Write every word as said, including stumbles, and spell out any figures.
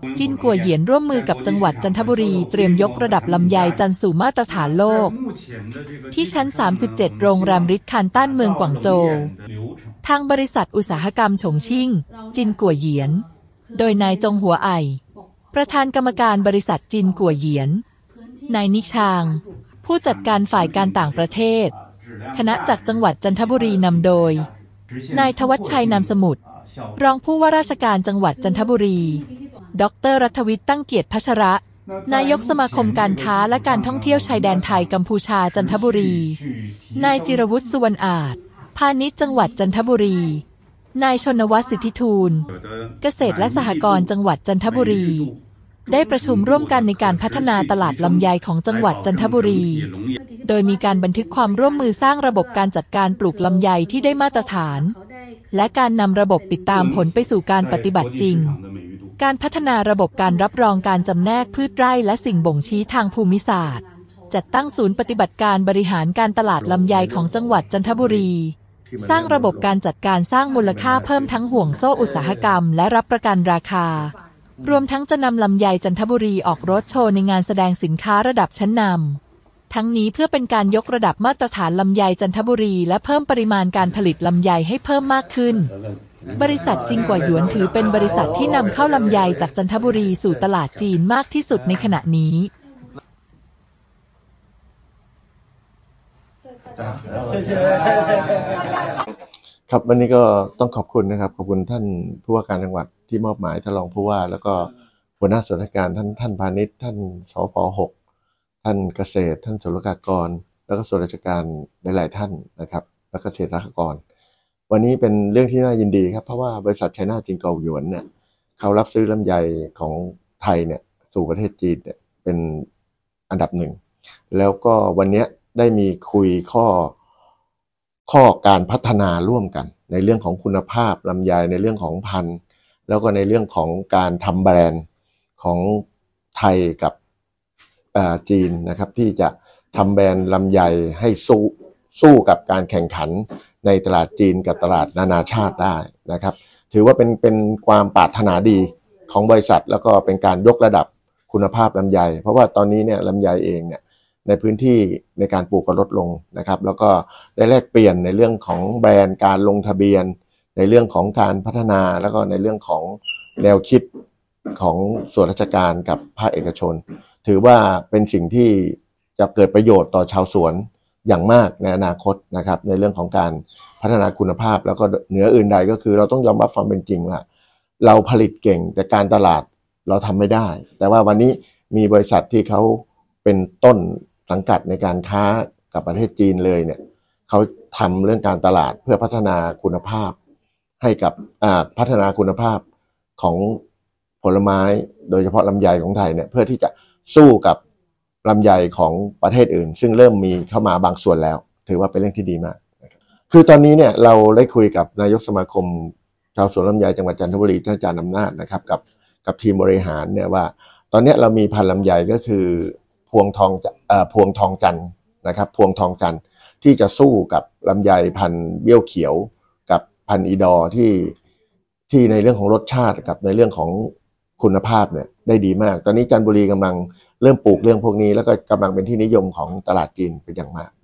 จินกัวเหยียนร่วมมือกับจังหวัดจันทบุรีเตรียมยกระดับลำไยจันทร์สู่มาตรฐานโลกที่ชั้นสามสิบเจ็ดโรงแรมริทคันตันเมืองกวางโจวทางบริษัทอุตสาหกรรมฉงชิ่งจินกัวเหยียนโดยนายจงหัวไอประธานกรรมการบริษัทจินกัวเหยียนนายนิชางผู้จัดการฝ่ายการต่างประเทศคณะจากจังหวัดจันทบุรีนำโดยนายทวัชชัยนามสมุทรรองผู้ว่าราชการจังหวัดจันทบุรีดร.รัฐวิทย์ตั้งเกียรติพัชระนายกสมาคมการค้าและการท่องเที่ยวชายแดนไทยกัมพูชาจันทบุรีนายจิรวุฒิสุวรรณอาจพาณิชย์จังหวัดจันทบุรีนายชนวัฒน์สิทธิทูลเกษตรและสหกรณ์จังหวัดจันทบุรีได้ประชุมร่วมกันในการพัฒนาตลาดลำไยของจังหวัดจันทบุรีโดยมีการบันทึกความร่วมมือสร้างระบบการจัดการปลูกลำไยที่ได้มาตรฐานและการนำระบบติดตามผลไปสู่การปฏิบัติจริงการพัฒนาระบบการรับรองการจำแนกพืชไร่และสิ่งบ่งชี้ทางภูมิศาสตร์จัดตั้งศูนย์ปฏิบัติการบริหารการตลาดลำไยของจังหวัดจันทบุรีสร้างระบบการจัดการสร้างมูลค่าเพิ่มทั้งห่วงโซ่อุตสาหกรรมและรับประกันราคารวมทั้งจะนำลำไยจันทบุรีออกรถโชว์ในงานแสดงสินค้าระดับชั้นนำทั้งนี้เพื่อเป็นการยกระดับมาตรฐานลำไยจันทบุรีและเพิ่มปริมาณการผลิตลำไยให้เพิ่มมากขึ้นบริษัทจินกัวหยวนถือเป็นบริษัทที่นำเข้าลำไยจากจันทบุรีสู่ตลาดจีนมากที่สุดในขณะนี้ครับวันนี้ก็ต้องขอบคุณนะครับขอบคุณท่านผู้ว่าการจังหวัดที่มอบหมายท่านรองผู้ว่าแล้วก็หัวหน้าส่วนราชการท่านท่านพาณิชย์ท่านสป.หกท่านเกษตรท่านศุลกากรแล้วก็ส่วนราชการหลายๆท่านนะครับและเกษตรสหกรณ์วันนี้เป็นเรื่องที่น่ายินดีครับเพราะว่าบริษัทไชน่าจินกัวหยวนเนี่ยเขารับซื้อลำไยของไทยเนี่ยสู่ประเทศจีนเนี่ยเป็นอันดับหนึ่งแล้วก็วันนี้ได้มีคุยข้อข้อการพัฒนาร่วมกันในเรื่องของคุณภาพลำไยในเรื่องของพันธุ์แล้วก็ในเรื่องของการทำแบรนด์ของไทยกับจีนนะครับที่จะทำแบรนด์ลำไยให้สู้สู้กับการแข่งขันในตลาดจีนกับตลาดนานาชาติได้นะครับถือว่าเป็นเป็นความปรารถนาดีของบริษัทแล้วก็เป็นการยกระดับคุณภาพลำไยเพราะว่าตอนนี้เนี่ยลำไยเองเนี่ยในพื้นที่ในการปลูกก็ลดลงนะครับแล้วก็ได้แลกเปลี่ยนในเรื่องของแบรนด์การลงทะเบียนในเรื่องของการพัฒนาแล้วก็ในเรื่องของแนวคิดของส่วนราชการกับภาคเอกชนถือว่าเป็นสิ่งที่จะเกิดประโยชน์ต่อชาวสวนอย่างมากในอนาคตนะครับในเรื่องของการพัฒนาคุณภาพแล้วก็เหนืออื่นใดก็คือเราต้องยอมรับความเป็นจริงว่าเราผลิตเก่งแต่การตลาดเราทำไม่ได้แต่ว่าวันนี้มีบริษัทที่เขาเป็นต้นสังกัดในการค้ากับประเทศจีนเลยเนี่ยเขาทำเรื่องการตลาดเพื่อพัฒนาคุณภาพให้กับพัฒนาคุณภาพของผลไม้โดยเฉพาะลำไยของไทยเนี่ยเพื่อที่จะสู้กับลำไยของประเทศอื่นซึ่งเริ่มมีเข้ามาบางส่วนแล้วถือว่าเป็นเรื่องที่ดีมากคือตอนนี้เนี่ยเราได้คุยกับนายกสมาคมชาวสวนลำไยจังหวัดจันทบุรีท่านอาจารย์อำนาจนะครับกับกับทีมบริหารเนี่ยว่าตอนนี้เรามีพันธุ์ลำไยก็คือพวงทองเอ่อพวงทองจันทร์นะครับพวงทองจันทร์ที่จะสู้กับลำไยพันธุ์เบี้ยวเขียวกับพันธุ์อีดอที่ที่ในเรื่องของรสชาติกับในเรื่องของคุณภาพเนี่ยได้ดีมากตอนนี้จันทบุรีกำลังเริ่มปลูกเรื่องพวกนี้แล้วก็กำลังเป็นที่นิยมของตลาดจีนเป็นอย่างมาก